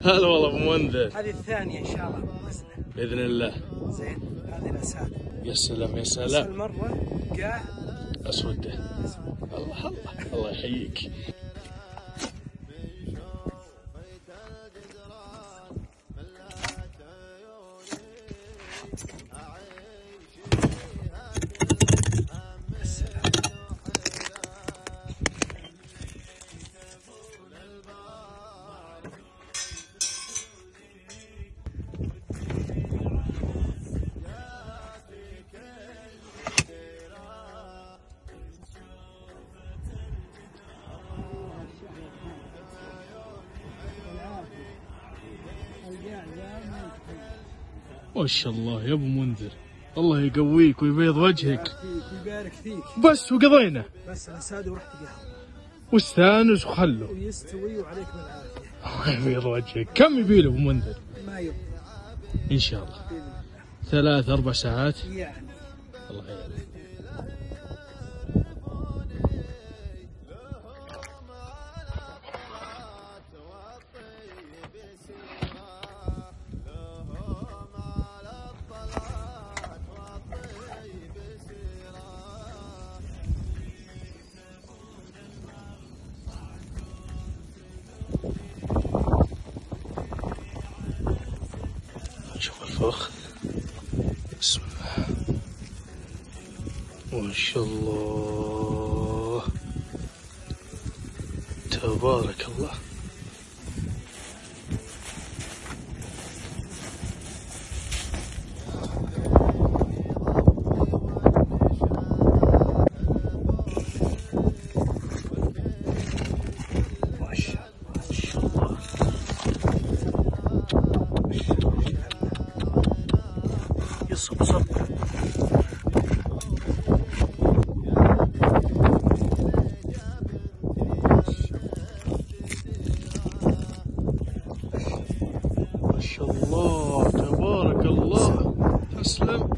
هلا والله ابو منذر. هذه الثانية ان شاء الله بإذن باذن الله. زين هذه الاساد. يا سلام يا بس سلام. المرة قاع اسوده. الله الله الله يحييك. ما شاء الله يا ابو منذر، الله يقويك ويبيض وجهك. ويبارك فيك. بس وقضينا. بس الاساد ورحت قهوة. واستانس وخله. ويستوي وعليك بالعافية. الله يبيض وجهك. كم يبيله ابو منذر؟ ما يبقى. ان شاء الله. 3-4 ساعات. يعني. الله يعلم. شوف الفخ، بسم الله ما شاء الله تبارك الله. صب صب. ما شاء الله تبارك الله. تسلم.